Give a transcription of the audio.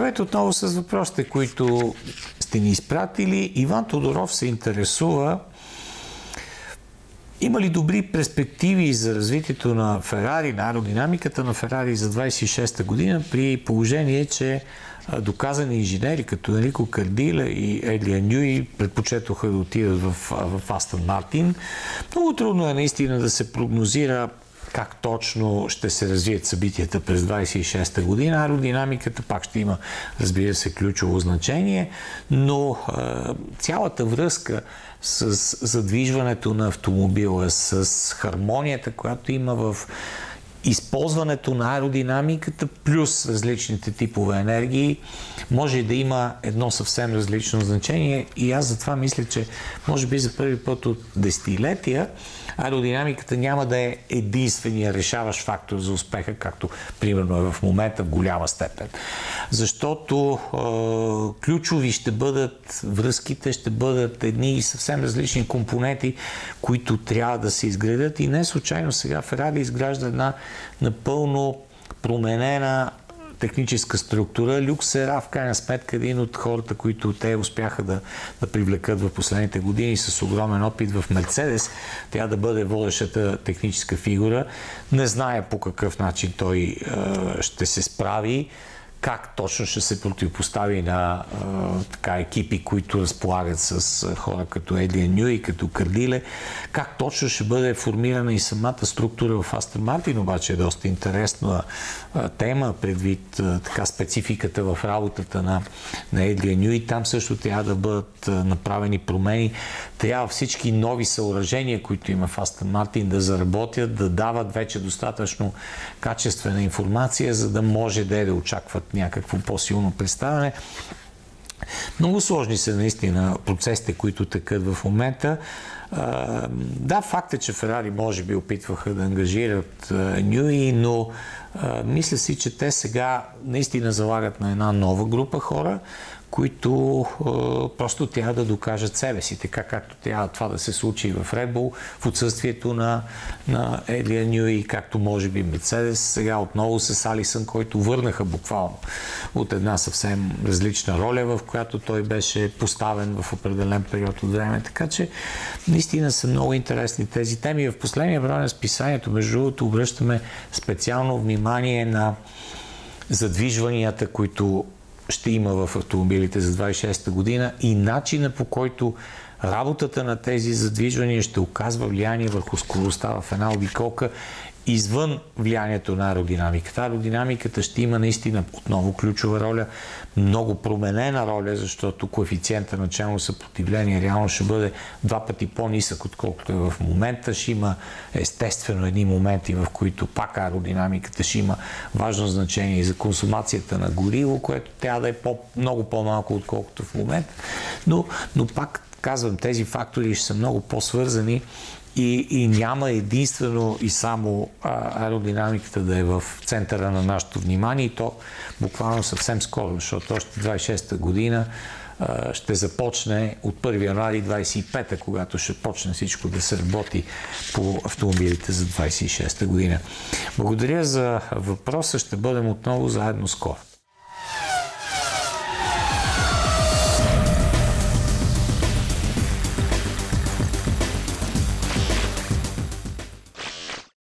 Здравейте отново с въпросите, които сте ни изпратили. Иван Тодоров се интересува: има ли добри перспективи за развитието на Ферари, на аеродинамиката на Ферари за 26-та година, при положение, че доказани инженери като Енрико Кардиле и Едлиан Нюи предпочетоха да отидат в Астън Мартин. Много трудно е наистина да се прогнозира как точно ще се развият събитията през 26-та година. Аеродинамиката пак ще има, разбира се, ключово значение, но цялата връзка с задвижването на автомобила, с хармонията, която има в използването на аеродинамиката плюс различните типове енергии, може да има едно съвсем различно значение, и аз затова мисля, че може би за първи път от десетилетия аеродинамиката няма да е единствения решаващ фактор за успеха, както примерно е в момента в голяма степен. Защото ключови ще бъдат връзките, ще бъдат едни съвсем различни компоненти, които трябва да се изградят, и не случайно сега Ферари изгражда една напълно променена техническа структура. Люк Сера, в крайна сметка, един от хората, които те успяха да привлекат в последните години с огромен опит в Мерцедес, тя да бъде водещата техническа фигура. Не знае по какъв начин той ще се справи, как точно ще се противопостави на екипи, които разполагат с хора като Едлиан Нюи, като Кардиле, как точно ще бъде формирана и самата структура в Астън Мартин, обаче е доста интересна тема, предвид спецификата в работата на Едлиан Нюи. Там също трябва да бъдат направени промени. Трябва всички нови съоръжения, които има в Астън Мартин, да заработят, да дават вече достатъчно качествена информация, за да може да очакват някакво по-силно представяне. Много сложни са наистина процесите, които текат в момента. Да, факт е, че Ферари може би опитваха да ангажират Нюи, но мисля си, че те сега наистина залагат на една нова група хора, които просто трябва да докажат себе си, така както трябва това да се случи в Red Bull, в отсъствието на Едлиан Нюи, както може би Мерцедес, сега отново с Алисън, който върнаха буквално от една съвсем различна роля, в която той беше поставен в определен период от време. Така че наистина са много интересни тези теми. В последния брой на списанието, между другото, обръщаме специално внимание на задвижванията, които ще има в автомобилите за 26-та година, и начина, по който работата на тези задвижвания ще оказва влияние върху скоростта в една обиколка, извън влиянието на аеродинамиката. Аеродинамиката ще има наистина отново ключова роля, много променена роля, защото коефициента на челно съпротивление реално ще бъде 2 пъти по-нисък, отколкото е в момента. Ще има естествено едни моменти, в които пак аеродинамиката ще има важно значение за консумацията на гориво, което трябва да е много по-малко, отколкото в момента. Но пак казвам, тези фактори ще са много по-свързани и няма единствено и само аеродинамиката да е в центъра на нашето внимание, и то буквално съвсем скоро, защото още 26-та година ще започне от 1 януари 25-та, когато ще почне всичко да се работи по автомобилите за 26-та година. Благодаря за въпроса. Ще бъдем отново заедно скоро.